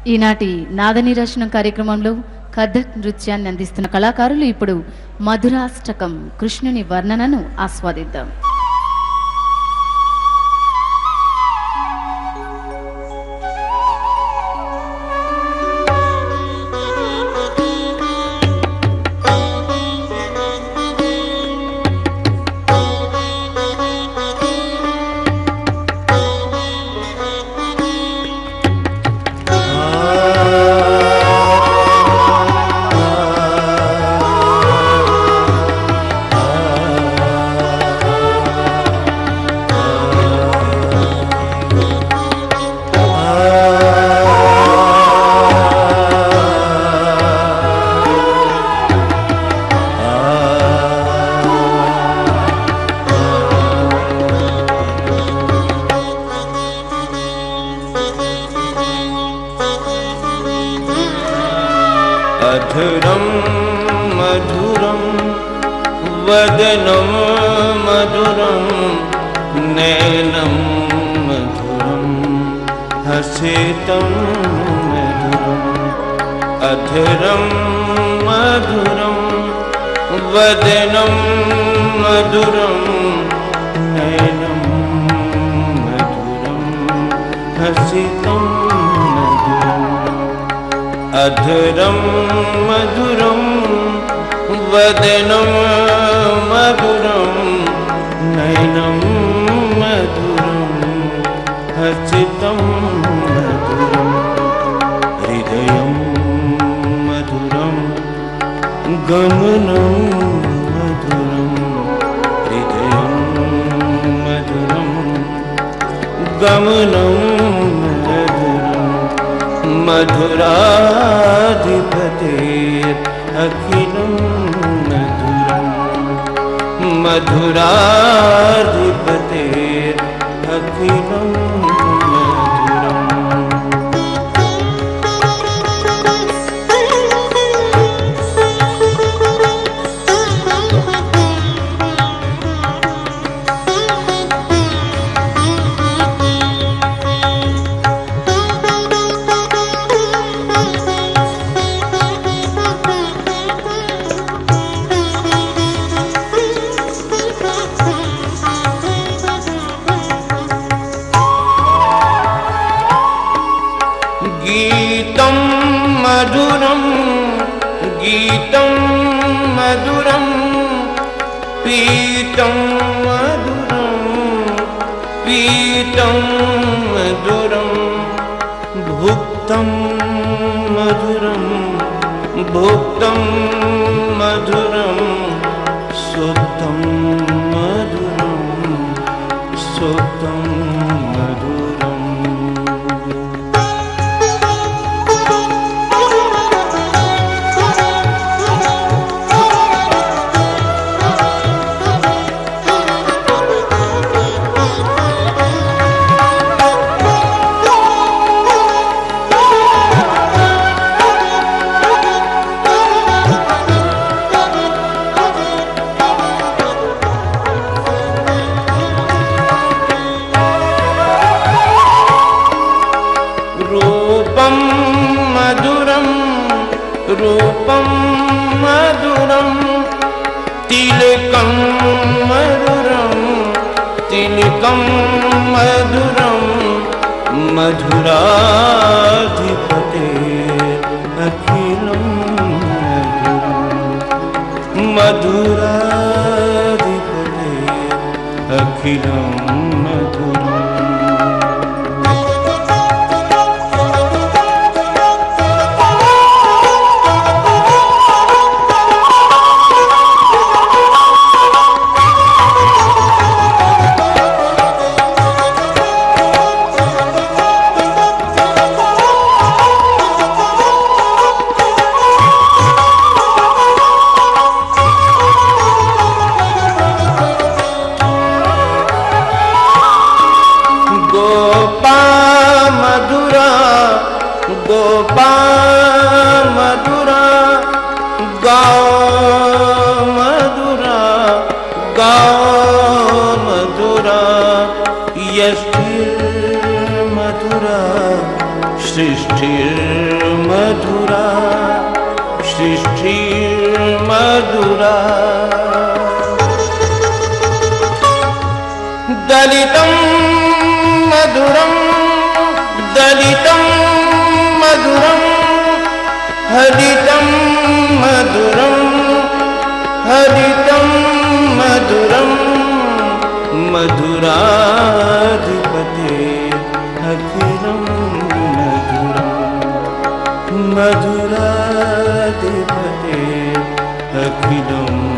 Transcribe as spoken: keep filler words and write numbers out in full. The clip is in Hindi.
ఈనాటి నాదనీరాశనం కార్యక్రమంలో కథక్ నృత్యాన్ని అందిస్తున్న కళాకారులు ఇప్పుడు మధురాష్టకం కృష్ణుని వర్ణనను ఆస్వాదిద్దాం. मधुरं मधुरं वदनं मधुरं नयनं मधुरं हसितं मधुरं अधरं मधुरं वदनं मधुरं नयनं मधुरं हसितं अधरं मधुरं वदनं मधुरं नयनं मधुरं हसितं मधुरं हृदयं मधुरं गमनं मधुरं हृदयं मधुरं गमनं मधुराधिपतेरखिलं मधुरं मधुराधिपतेरखिलं गीतं मधुरं गीतं मधुरं पीतं मधुरं पीतं मधुरं भुक्तं मधुरं भुक्तं मधुरं सुप्तं मधुरं सुप्तं मधुरं रूपं मधुरं रूपं मधुरं तिलकं मधुरं तिलकं मधुरं मधुराधिपतेरखिलं मधुरं मधुराधिपतेरखिलं मधुरम् गोपा मधुरा गाओ मधुरा गाओ मधुरा यश मधुरा सृष्टिर्मधुरा सृष्टिर्मधुरा दलितं मधुरं दलितं मधुरं हरितं मधुरं हरितं मधुरं मधुराधिपते अखिलं मधुरं मधुराधिपते अखिलं